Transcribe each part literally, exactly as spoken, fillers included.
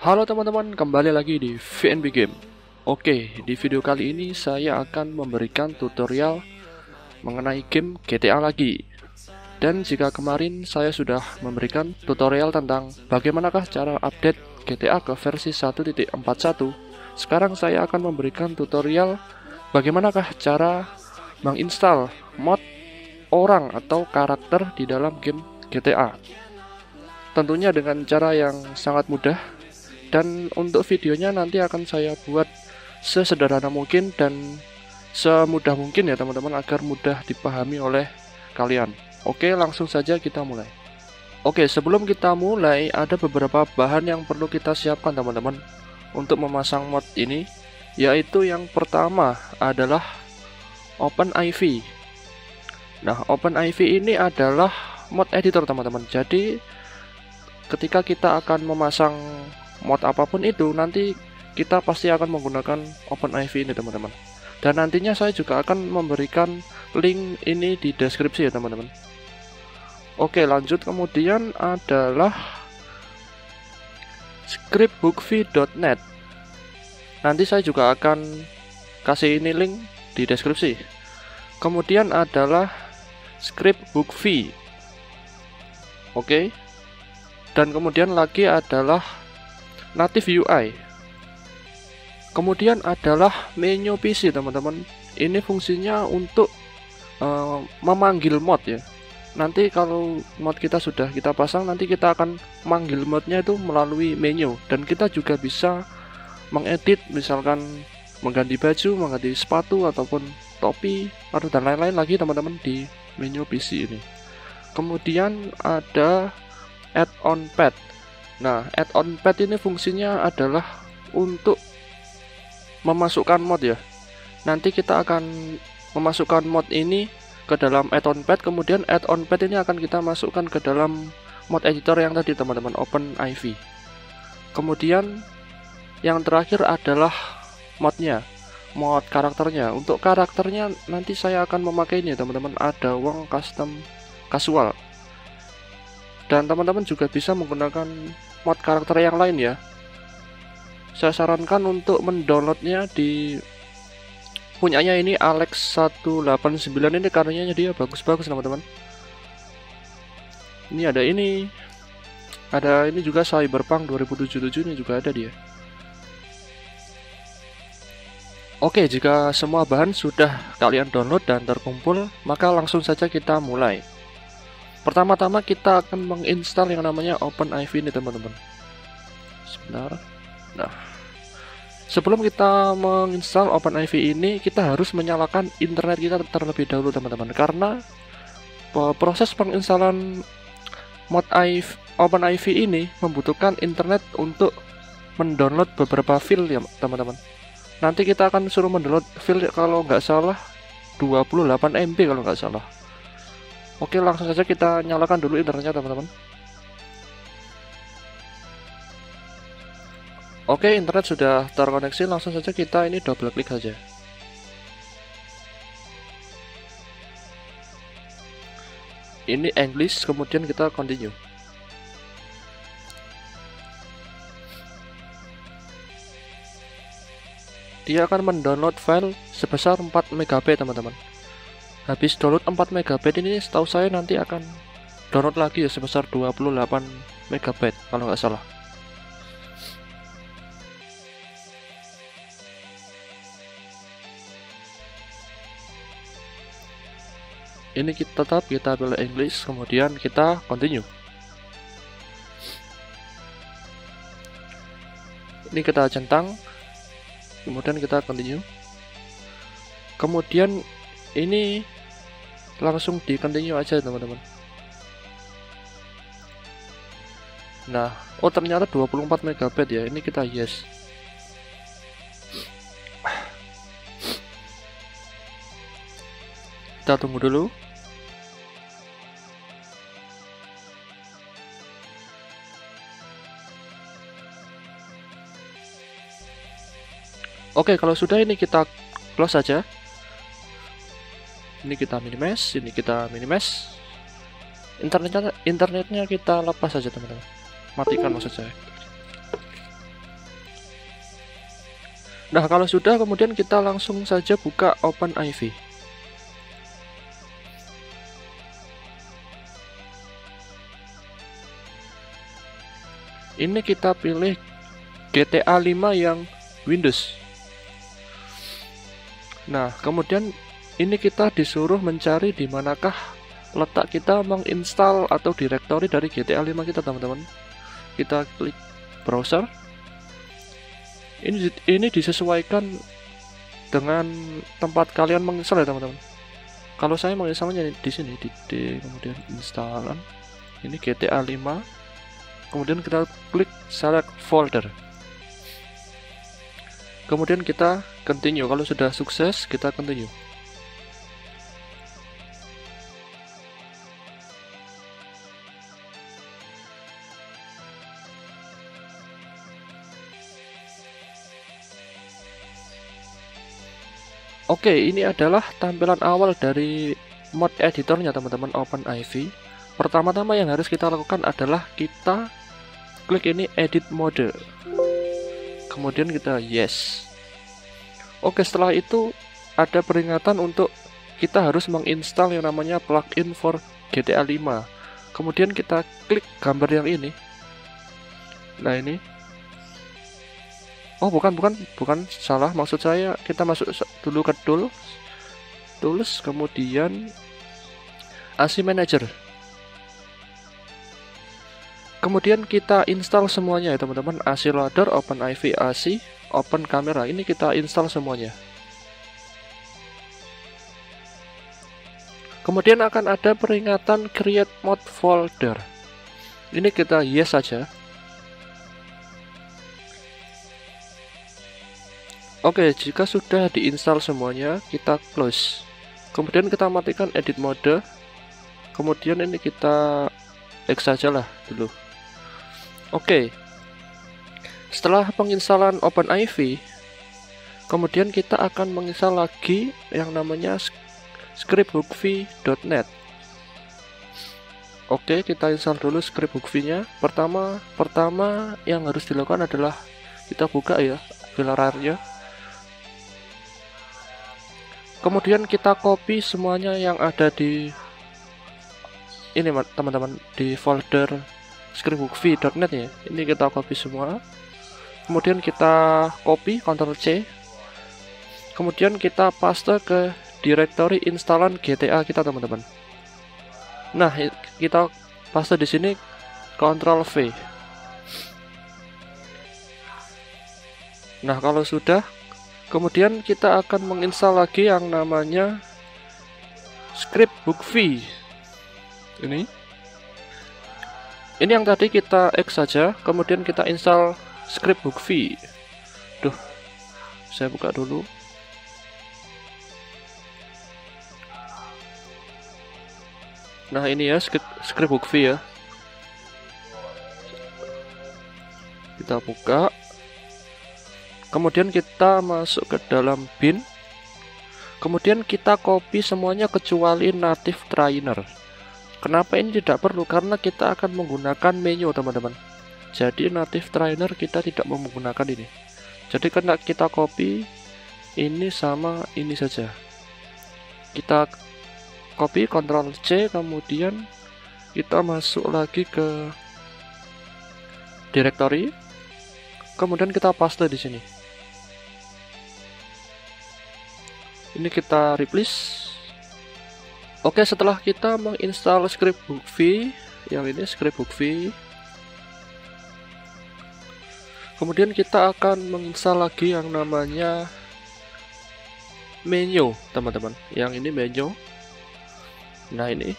Halo teman-teman, kembali lagi di V N B Game. Oke, di video kali ini saya akan memberikan tutorial mengenai game G T A lagi. Dan jika kemarin saya sudah memberikan tutorial tentang bagaimanakah cara update G T A ke versi satu titik empat satu, sekarang saya akan memberikan tutorial bagaimanakah cara menginstal mod orang atau karakter di dalam game G T A. Tentunya dengan cara yang sangat mudah. Dan untuk videonya nanti akan saya buat sesederhana mungkin dan semudah mungkin ya teman-teman, agar mudah dipahami oleh kalian. Oke, langsung saja kita mulai. Oke, sebelum kita mulai ada beberapa bahan yang perlu kita siapkan teman-teman untuk memasang mod ini, yaitu yang pertama adalah OpenIV. Nah, OpenIV ini adalah mod editor teman-teman. Jadi ketika kita akan memasang mod apapun itu, nanti kita pasti akan menggunakan OpenIV ini teman-teman. Dan nantinya saya juga akan memberikan link ini di deskripsi ya teman-teman. Oke, lanjut. Kemudian adalah scripthookv dot net. Nanti saya juga akan kasih ini link di deskripsi. Kemudian adalah scripthookv. Oke. Dan kemudian lagi adalah native U I. Kemudian adalah menu P C teman-teman. Ini fungsinya untuk uh, memanggil mod ya. Nanti kalau mod kita sudah kita pasang, nanti kita akan manggil modnya itu melalui menu. Dan kita juga bisa mengedit, misalkan mengganti baju, mengganti sepatu ataupun topi atau dan lain-lain lagi teman-teman di menu P C ini. Kemudian ada add-on pad. Nah, add-on pad ini fungsinya adalah untuk memasukkan mod ya. Nanti kita akan memasukkan mod ini ke dalam add-on pad, kemudian add-on pad ini akan kita masukkan ke dalam mod editor yang tadi teman-teman, OpenIV. Kemudian yang terakhir adalah modnya, mod karakternya. Untuk karakternya nanti saya akan memakai ini teman-teman, ada Wong Custom Casual. Dan teman-teman juga bisa menggunakan mod karakter yang lain ya. Saya sarankan untuk mendownloadnya di punyanya ini Alex seratus delapan puluh sembilan, ini karyanya dia bagus-bagus teman-teman. Ini ada ini. Ada ini juga Cyberpunk dua ribu tujuh puluh tujuh, ini juga ada dia. Oke, jika semua bahan sudah kalian download dan terkumpul, maka langsung saja kita mulai. Pertama-tama kita akan menginstal yang namanya OpenIV ini teman-teman. Sebentar. Nah, sebelum kita menginstal OpenIV ini, kita harus menyalakan internet kita terlebih dahulu teman-teman, karena proses penginstalan mod OpenIV ini membutuhkan internet untuk mendownload beberapa file ya teman-teman. Nanti kita akan suruh mendownload file kalau nggak salah dua puluh delapan M B kalau nggak salah. Oke, langsung saja kita nyalakan dulu internetnya teman-teman. Oke, internet sudah terkoneksi, langsung saja kita ini double klik saja. Ini English, kemudian kita continue. Dia akan mendownload file sebesar empat megabyte teman-teman. Habis download empat megabyte ini, setahu saya nanti akan download lagi ya sebesar dua puluh delapan megabyte kalau nggak salah. Ini kita tetap kita pilih English, kemudian kita continue. Ini kita centang, kemudian kita continue. Kemudian ini langsung di continue aja teman-teman. Nah, oh ternyata dua puluh empat megabyte ya. Ini kita yes. Kita tunggu dulu. Oke, kalau sudah ini kita close saja. Ini kita minimize, ini kita minimize. Internetnya internetnya kita lepas saja teman-teman. Matikan maksud saya. Nah, kalau sudah, kemudian kita langsung saja buka OpenIV. Ini kita pilih G T A lima yang Windows. Nah, kemudian ini kita disuruh mencari di manakah letak kita menginstal atau directory dari G T A lima kita, teman-teman. Kita klik browser. Ini ini disesuaikan dengan tempat kalian menginstal ya, teman-teman. Kalau saya menginstalnya di sini di D, kemudian instalan. Ini G T A lima. Kemudian kita klik select folder. Kemudian kita continue. Kalau sudah sukses, kita continue. Oke, ini adalah tampilan awal dari mod editornya, teman-teman, OpenIV. Pertama-tama yang harus kita lakukan adalah kita klik ini edit mode. Kemudian kita yes. Oke, setelah itu ada peringatan untuk kita harus menginstal yang namanya plugin for G T A lima. Kemudian kita klik gambar yang ini. Nah, ini. Oh, bukan, bukan, bukan, salah. Maksud saya kita masuk dulu ke tool, tools, kemudian A C Manager. Kemudian kita install semuanya ya, teman-teman. A C Loader, OpenIV A C, Open Camera. Ini kita install semuanya. Kemudian akan ada peringatan Create Mod Folder. Ini kita yes saja. Oke, jika sudah diinstal semuanya, kita close. Kemudian kita matikan edit mode. Kemudian ini kita X saja lah dulu. Oke. Setelah penginstalan OpenIV, kemudian kita akan menginstal lagi yang namanya scripthookv dot net. Oke, kita install dulu scripthookv-nya. Pertama, pertama yang harus dilakukan adalah kita buka ya filernya. Kemudian kita copy semuanya yang ada di ini, teman-teman, di folder scripthookv dot net ya. Ini kita copy semua. Kemudian kita copy, Ctrl C. Kemudian kita paste ke directory instalan G T A kita, teman-teman. Nah, kita paste di sini, Ctrl V. Nah, kalau sudah, kemudian kita akan menginstal lagi yang namanya scripthookv. Ini. Ini yang tadi kita X saja, kemudian kita install scripthookv. Duh, saya buka dulu. Nah, ini ya scripthookv ya. Kita buka. Kemudian kita masuk ke dalam bin. Kemudian kita copy semuanya kecuali native trainer. Kenapa ini tidak perlu? Karena kita akan menggunakan menu, teman-teman. Jadi native trainer kita tidak menggunakan ini. Jadi karena kita copy ini sama ini saja. Kita copy, Ctrl C, kemudian kita masuk lagi ke directory. Kemudian kita paste di sini. Ini kita replace. Oke, setelah kita menginstal scripthookv, yang ini scripthookv, kemudian kita akan menginstal lagi yang namanya menu, teman-teman. Yang ini menu. Nah, ini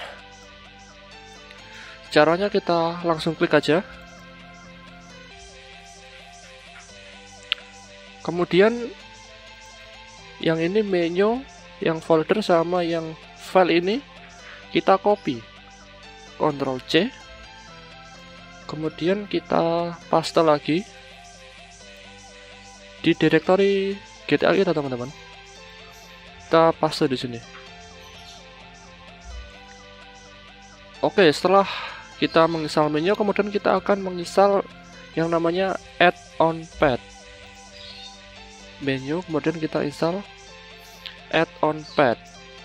caranya kita langsung klik aja. Kemudian yang ini menu, yang folder sama yang file ini kita copy, Ctrl C, kemudian kita paste lagi di directory G T A kita, teman-teman. Kita paste di sini. Oke, setelah kita menginstal menu, kemudian kita akan menginstal yang namanya add-on path. menu, kemudian kita install add-on pad.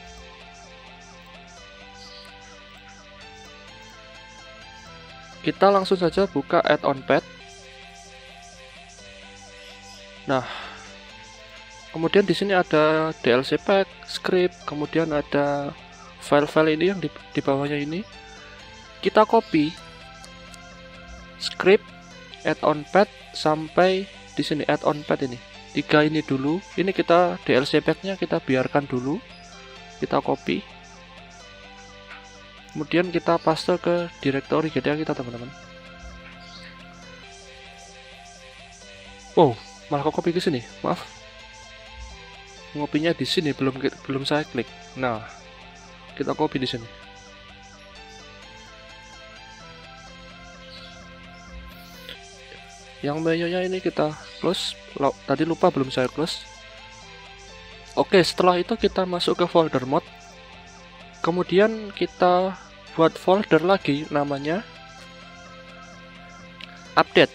Kita langsung saja buka add-on pad. Nah, kemudian di sini ada D L C pack, script, kemudian ada file-file ini yang di, di bawahnya ini. Kita copy script, add-on pad sampai di sini add-on pad ini. Tiga ini dulu. Ini kita D L C pack-nya kita biarkan dulu. Kita copy. Kemudian kita paste ke directory G T A kita, teman-teman. Wow, malah kok copy ke sini. Maaf. Ngopinya di sini belum belum saya klik. Nah, kita copy di sini. Yang menunya ini kita close. Tadi lupa belum saya close. Oke, setelah itu kita masuk ke folder mod. Kemudian kita buat folder lagi namanya update.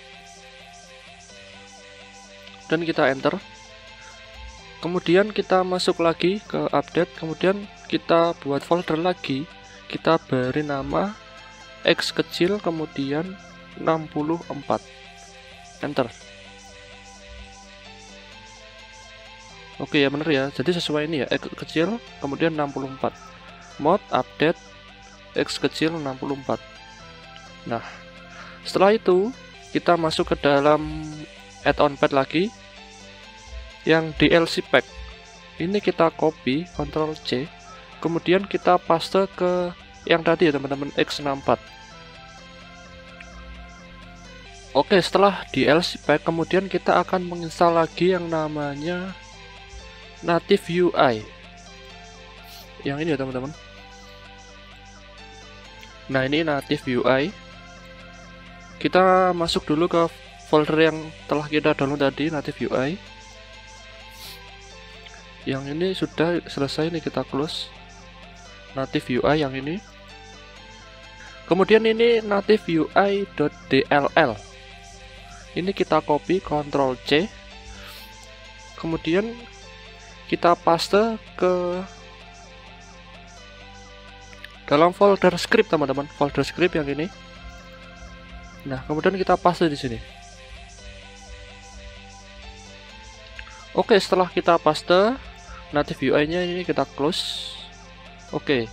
Dan kita enter. Kemudian kita masuk lagi ke update. Kemudian kita buat folder lagi. Kita beri nama X kecil kemudian enam puluh empat. Enter. Oke ya, bener ya. Jadi sesuai ini ya, X kecil kemudian enam puluh empat. Mod update X kecil enam puluh empat. Nah, setelah itu kita masuk ke dalam add-on pad lagi yang D L C pack. Ini kita copy, Ctrl C, kemudian kita paste ke yang tadi ya teman-teman, X enam puluh empat. Oke, setelah D L C pack kemudian kita akan menginstal lagi yang namanya native U I. Yang ini ya teman-teman. Nah, ini native U I. Kita masuk dulu ke folder yang telah kita download tadi, native U I. Yang ini sudah selesai nih, kita close. Native U I yang ini. Kemudian ini native U I.dll. Ini kita copy, Ctrl C. Kemudian kita paste ke dalam folder script, teman-teman. Folder script yang ini. Nah, kemudian kita paste di sini. Oke, setelah kita paste native U I-nya ini kita close. Oke.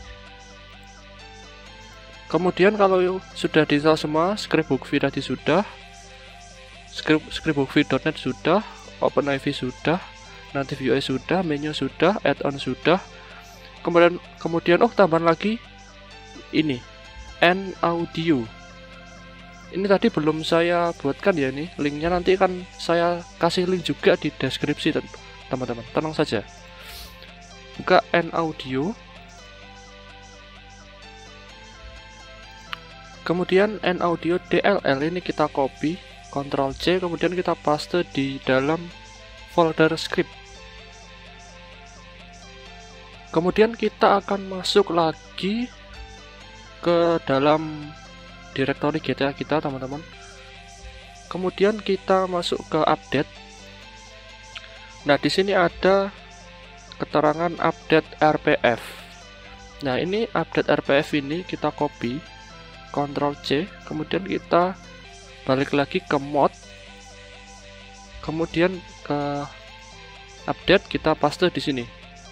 Kemudian kalau sudah diinstal semua, scriptbookv tadi sudah, script scriptbookv.net sudah, OpenIV sudah, native U I sudah, menu sudah, add-on sudah. Kemudian kemudian oh tambahan lagi ini N-Audio. Ini tadi belum saya buatkan ya, ini linknya nanti kan saya kasih link juga di deskripsi teman-teman. Tenang saja. Buka N-Audio. Kemudian N-Audio D L L ini kita copy, Ctrl C, kemudian kita paste di dalam folder script. Kemudian kita akan masuk lagi ke dalam directory G T A kita, teman-teman. Kemudian kita masuk ke update. Nah, di sini ada keterangan update R P F. Nah, ini update R P F ini kita copy, Ctrl C, kemudian kita balik lagi ke mod, kemudian ke update, kita paste di sini.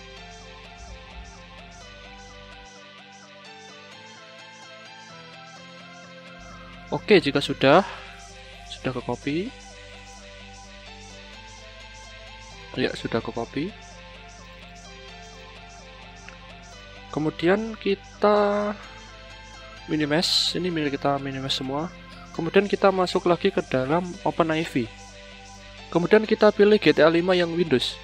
Oke, jika sudah sudah ke copy, ya sudah ke copy. Kemudian kita minimize, ini milik kita minimize semua. Kemudian kita masuk lagi ke dalam OpenIV. Kemudian kita pilih G T A lima yang Windows.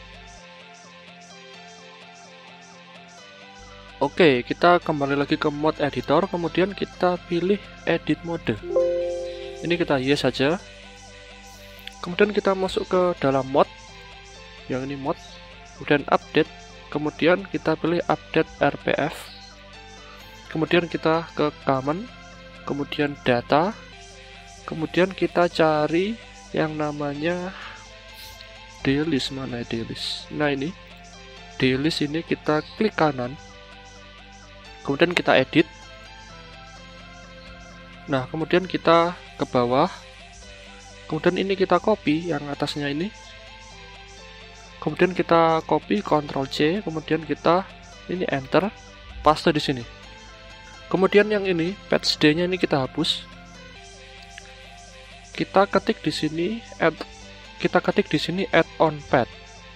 Oke, kita kembali lagi ke mod editor, kemudian kita pilih edit mode. Ini kita yes saja. Kemudian kita masuk ke dalam mod, yang ini mod, kemudian update, kemudian kita pilih update R P F. Kemudian kita ke common, kemudian data, kemudian kita cari yang namanya delist, mana delist? Nah ini delist, ini kita klik kanan, kemudian kita edit. Nah kemudian kita ke bawah, kemudian ini kita copy yang atasnya ini, kemudian kita copy Ctrl C, kemudian kita ini enter, paste di sini. Kemudian yang ini patch D-nya ini kita hapus. Kita ketik di sini add, kita ketik di sini add on pad.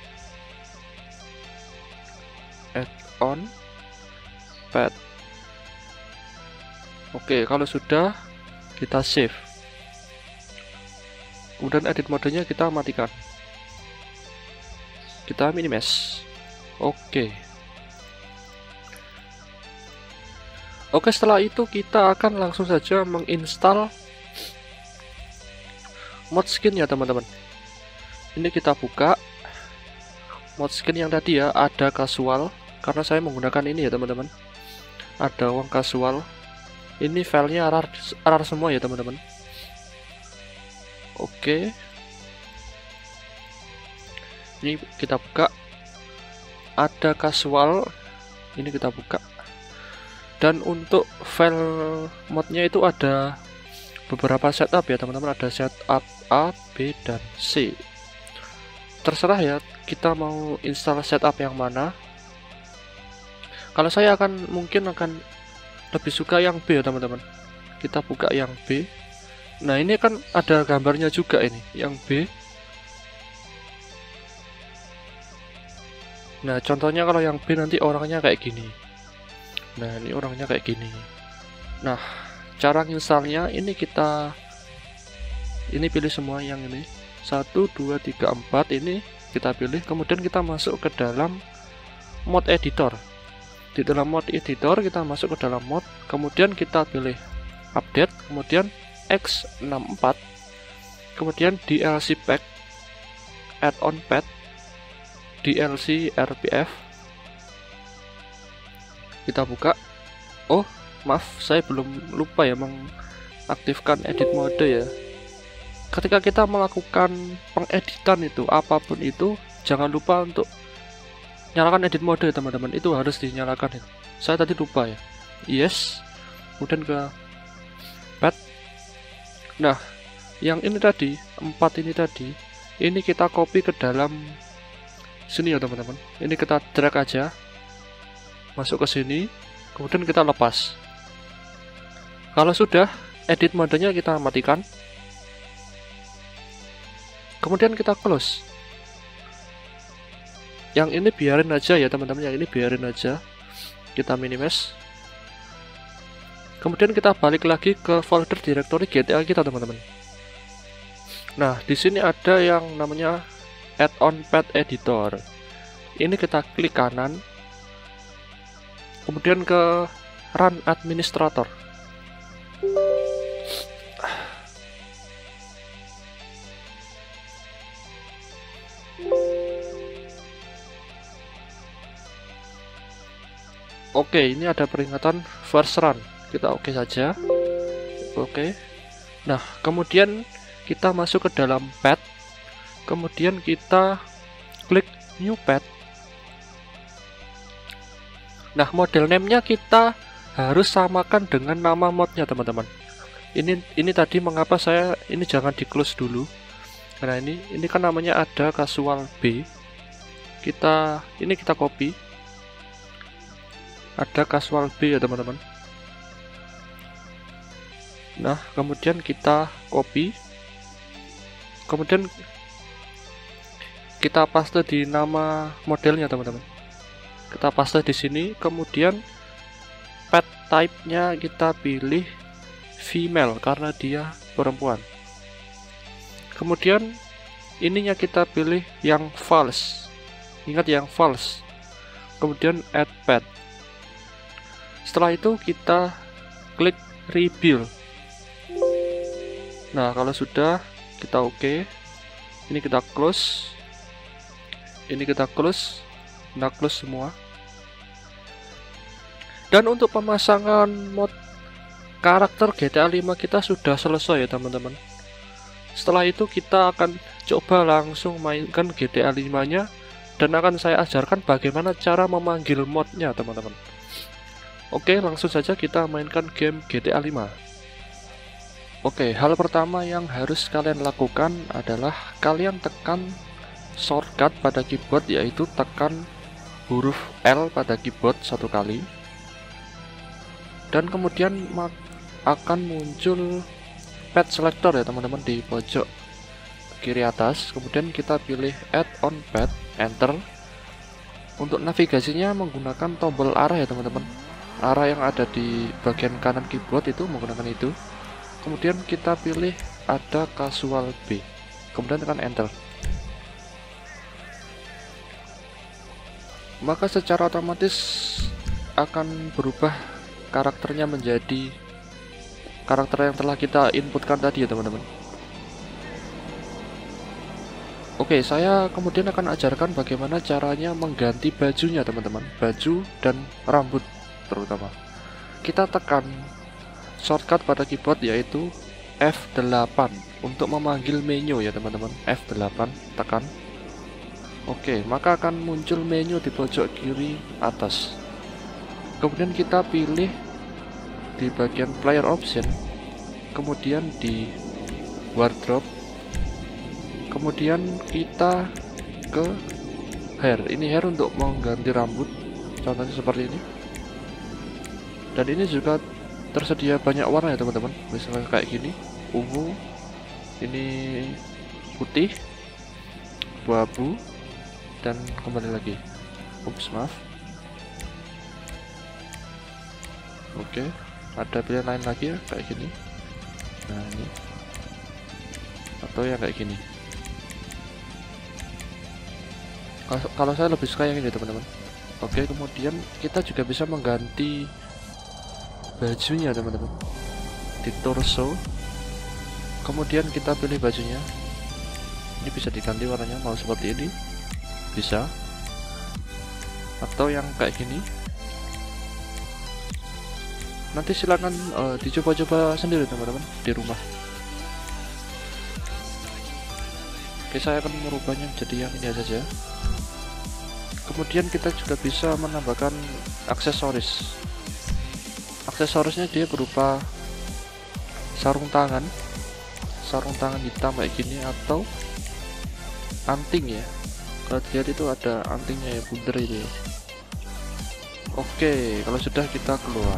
Add on pad. Oke, kalau sudah kita save. Kemudian edit modenya kita matikan. Kita minimize. Oke. Oke, setelah itu kita akan langsung saja menginstal mod skin ya teman-teman. Ini kita buka mod skin yang tadi ya, ada casual, karena saya menggunakan ini ya teman-teman. Ada uang casual. Ini filenya rar, rar semua ya teman-teman. Oke. Ini kita buka. Ada casual. Ini kita buka. Dan untuk file modnya itu ada beberapa setup ya teman-teman. Ada setup A, B, dan C. Terserah ya, kita mau install setup yang mana. Kalau saya akan mungkin akan lebih suka yang B ya teman-teman. Kita buka yang B. Nah ini kan ada gambarnya juga ini, yang B. Nah contohnya kalau yang B nanti orangnya kayak gini. Nah ini orangnya kayak gini. Nah cara installnya ini kita ini pilih semua yang ini satu, dua, tiga, empat ini kita pilih. Kemudian kita masuk ke dalam mod editor. Di dalam mod editor kita masuk ke dalam mod. Kemudian kita pilih update. Kemudian X enam puluh empat. Kemudian D L C pack, add on pad, D L C R P F. Kita buka. Oh maaf, saya belum lupa ya mengaktifkan edit mode ya. Ketika kita melakukan pengeditan itu apapun itu, jangan lupa untuk nyalakan edit mode ya teman-teman. Itu harus dinyalakan ya. Saya tadi lupa ya. Yes. Kemudian ke pad. Nah yang ini tadi, empat ini tadi, ini kita copy ke dalam sini ya teman-teman. Ini kita drag aja masuk ke sini, kemudian kita lepas. Kalau sudah, edit modenya kita matikan, kemudian kita close. Yang ini biarin aja ya teman-teman, yang ini biarin aja. Kita minimize. Kemudian kita balik lagi ke folder directory G T A kita teman-teman. Nah di sini ada yang namanya add on pad editor. Ini kita klik kanan, kemudian ke run administrator. Oke, ini ada peringatan first run. Kita oke saja. Oke. Nah, kemudian kita masuk ke dalam pad. Kemudian kita klik new pad. Nah, model name-nya kita harus samakan dengan nama modnya teman-teman. Ini ini tadi mengapa saya ini jangan di close dulu. Karena ini ini kan namanya ada casual B. Kita ini kita copy. Ada casual B ya teman-teman. Nah, kemudian kita copy. Kemudian kita paste di nama modelnya teman-teman. Kita paste di sini, kemudian pad type-nya kita pilih female karena dia perempuan. Kemudian ininya kita pilih yang false. Ingat yang false. Kemudian add pad. Setelah itu kita klik rebuild. Nah, kalau sudah kita oke. Okay. Ini kita close. Ini kita close. Kita close semua. Dan untuk pemasangan mod karakter G T A lima kita sudah selesai ya teman-teman. Setelah itu kita akan coba langsung mainkan G T A lima nya, dan akan saya ajarkan bagaimana cara memanggil modnya teman-teman. Oke, langsung saja kita mainkan game G T A lima. Oke, hal pertama yang harus kalian lakukan adalah kalian tekan shortcut pada keyboard, yaitu tekan huruf L pada keyboard satu kali, dan kemudian akan muncul pad selector ya teman-teman di pojok kiri atas. Kemudian kita pilih add on pad, enter. Untuk navigasinya menggunakan tombol arah ya teman-teman, arah yang ada di bagian kanan keyboard itu menggunakan itu. Kemudian kita pilih ada casual B, kemudian tekan enter. Maka secara otomatis akan berubah karakternya menjadi karakter yang telah kita inputkan tadi ya teman-teman. Oke, saya kemudian akan ajarkan bagaimana caranya mengganti bajunya teman-teman, baju dan rambut terutama. Kita tekan shortcut pada keyboard yaitu F delapan untuk memanggil menu ya teman-teman, F delapan tekan. Oke, maka akan muncul menu di pojok kiri atas. Kemudian kita pilih di bagian player option, kemudian di wardrobe, kemudian kita ke hair. Ini hair untuk mengganti rambut, contohnya seperti ini. Dan ini juga tersedia banyak warna ya teman-teman, misalnya kayak gini, ungu, ini putih, abu-abu, dan kembali lagi. Ups, maaf. Oke, ada pilihan lain lagi ya, kayak gini. Nah ini, atau yang kayak gini. Kalau saya lebih suka yang ini teman-teman. Oke, kemudian kita juga bisa mengganti bajunya teman-teman di torso. Kemudian kita pilih bajunya, ini bisa diganti warnanya, mau seperti ini bisa, atau yang kayak gini. Nanti silakan uh, dicoba-coba sendiri teman-teman di rumah. Oke, saya akan merubahnya jadi yang ini saja. Kemudian kita juga bisa menambahkan aksesoris. Aksesorisnya dia berupa sarung tangan, sarung tangan hitam kayak gini, atau anting ya. Kalau dilihat itu ada antingnya ya, bundar itu ya. Oke, kalau sudah kita keluar.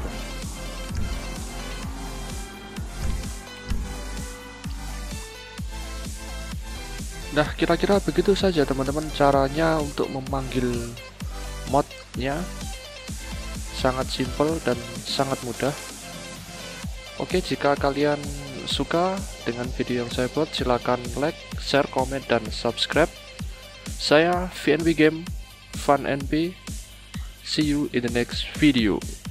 Nah, kira-kira begitu saja teman-teman caranya untuk memanggil modnya. Sangat simple dan sangat mudah. Oke, jika kalian suka dengan video yang saya buat, silakan like, share, komen, dan subscribe. Saya V N B Game Fun N P. See you in the next video.